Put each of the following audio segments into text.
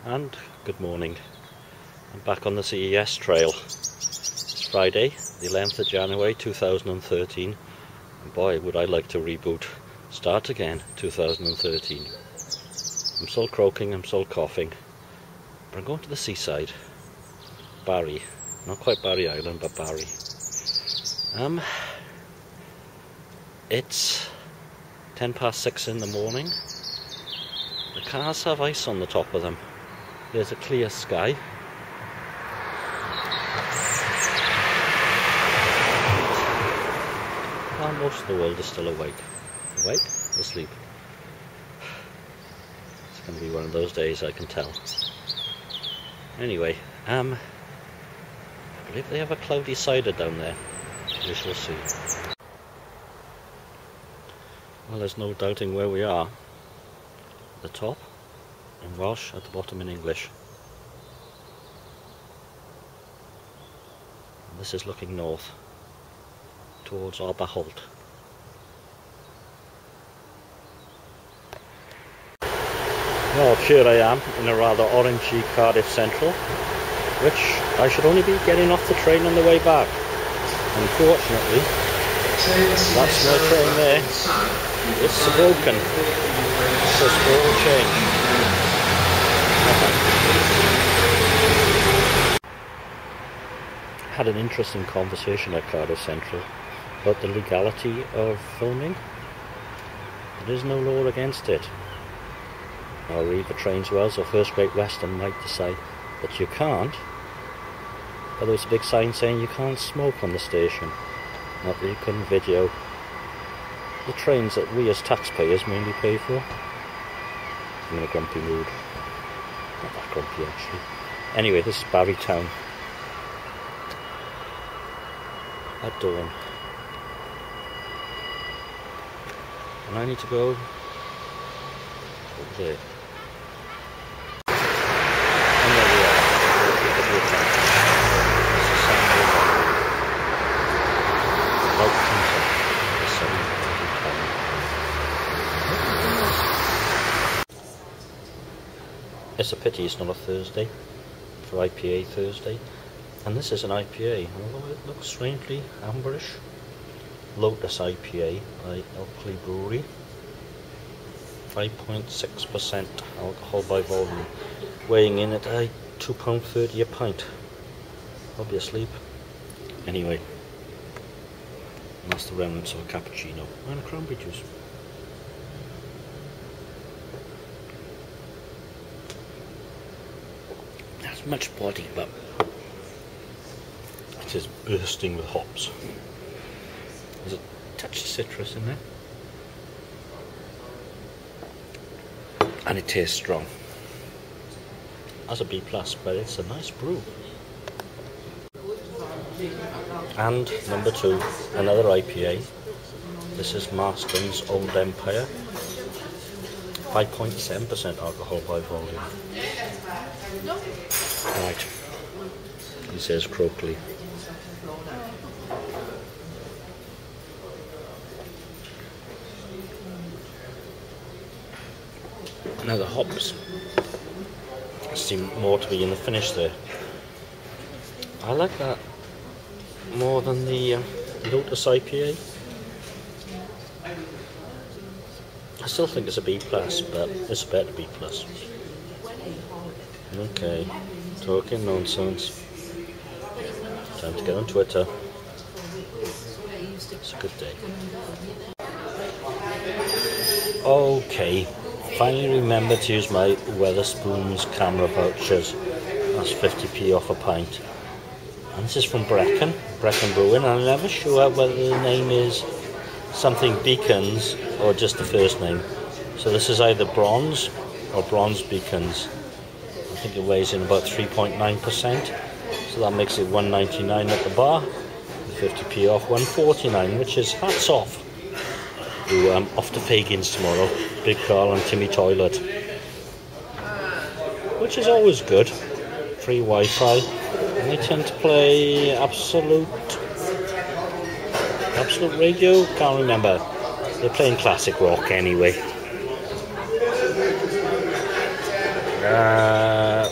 and good morning. I'm back on the CES trail. It's Friday, the 11th of January 2013, and boy would I like to reboot, start again 2013. I'm still croaking, I'm still coughing, but I'm going to the seaside. Barry, not quite Barry Island, but Barry. It's 6:10 in the morning. The cars have ice on the top of them. There's a clear sky. And most of the world is still awake. Awake? Asleep. It's going to be one of those days, I can tell. Anyway, I believe they have a cloudy cider down there. We shall see. Well, there's no doubting where we are. At the top in Welsh, at the bottom in English. And this is looking north towards Aberholt. Well, here I am in a rather orangey Cardiff Central, which I should only be getting off the train on the way back. Unfortunately, that's no train there. It's broken. It says all change. Had an interesting conversation at Cardiff Central about the legality of filming. There is no law against it. Or either Trains Wales or First Great Western might decide that you can't, but there's a big sign saying you can't smoke on the station, not that you couldn't video the trains that we as taxpayers mainly pay for. I'm in a grumpy mood. Not that grumpy actually. Anyway, this is Barry Town. At dawn. And I need to go over there. And there we are. Sir Samuel Romilly. It's a pity it's not a Thursday for IPA Thursday, and this is an IPA, although it looks strangely amberish. Lotus IPA by Elkley Brewery, 5.6% alcohol by volume, weighing in at £2.30 a pint. I'll be asleep. Anyway, and that's the remnants of a cappuccino and a cranberry juice. That's much body, but it is bursting with hops. There's a touch of citrus in there, and it tastes strong. As a B+, but it's a nice brew. And number 2, another IPA. This is Marston's Old Empire, 5.7% alcohol by volume. Right, he says croakily. Now the hops seem more to be in the finish there. I like that more than the Lotus IPA. I still think it's a B+, but it's a better B+. Okay, talking nonsense. Time to get on Twitter. It's a good day. Okay, finally remembered to use my Wetherspoons camera vouchers. That's 50p off a pint. And this is from Brecon Brewing, and I'm never sure whether the name is something Beacons or just the first name. So this is either Bronze or Bronze Beacons. I think it weighs in about 3.9%, so that makes it $1.99 at the bar, 50p off, $1.49, which is hats off to Off to Pagans tomorrow, Big Carl and Timmy Toilet, which is always good. Free Wi-Fi, and they tend to play Absolute Radio, can't remember. They're playing classic rock anyway.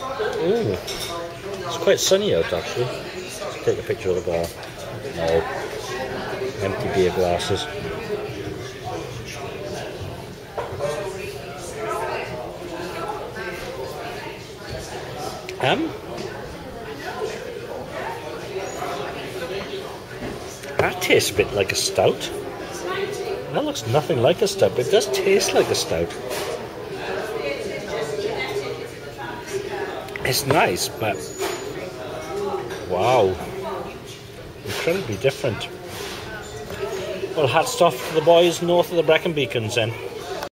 quite sunny out actually. Let's take a picture of the bar. No. Empty beer glasses. That tastes a bit like a stout. That looks nothing like a stout, but it does taste like a stout. It's nice, but wow, incredibly different. Well, hats off to the boys north of the Brecon Beacons then.